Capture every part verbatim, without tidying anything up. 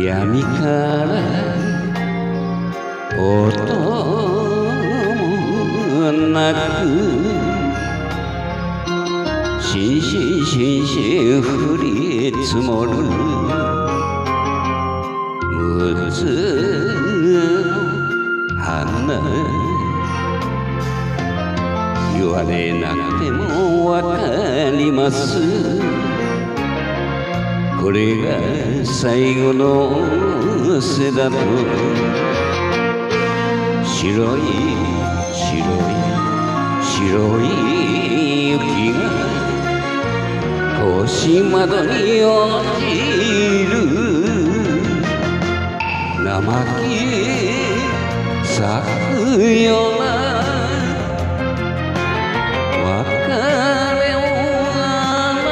闇から音もなくしんしんしんしん降り積もる六つの花言われなくてもわかりますこれが最後の瀬だと白い白い白い雪が腰窓に落ちる生木咲くような別れをあな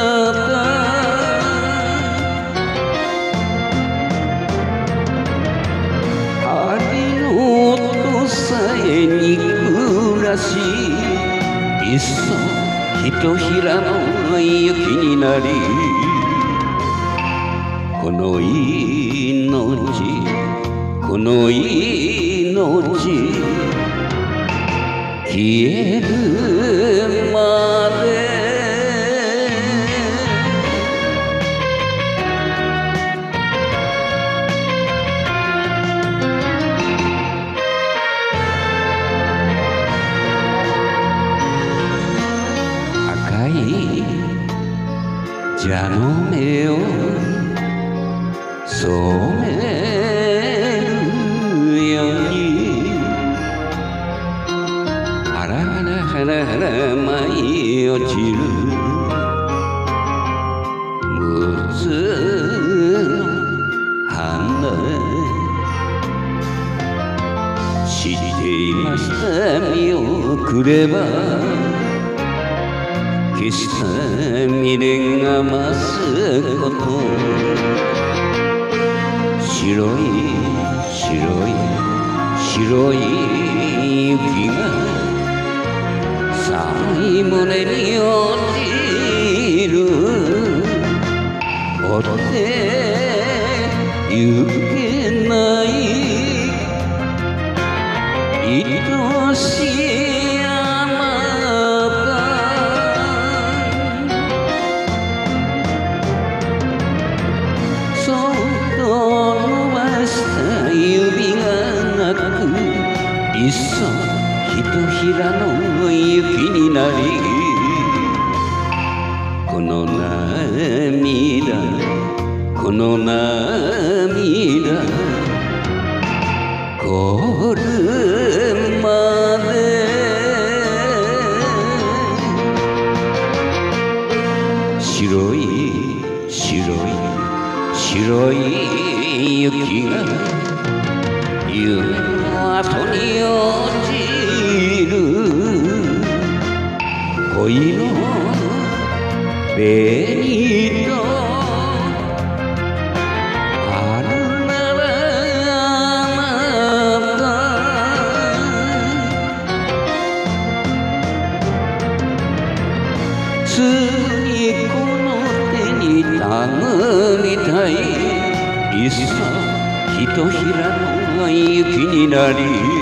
た針の音さえ憎らしいっそひとひらの雪になりこの命この命消えるまで赤い蛇の目を染めるようにハラハラハラハラ舞い落ちる六つの花知っていました見送れば消した未練が増すこと白い白い白い雪が寒い胸に落ちる追ってゆけない愛しい指がなくいっそひとひらの雪になりこの涙この涙凍るまで白い白い白い雪が夢の後に落ちる恋の紅とあるならあなた次この手にたぐりたいいっそひとひらの雪になり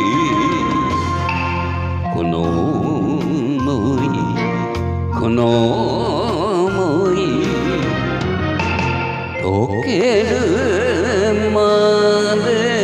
この想いこの想い溶けるまで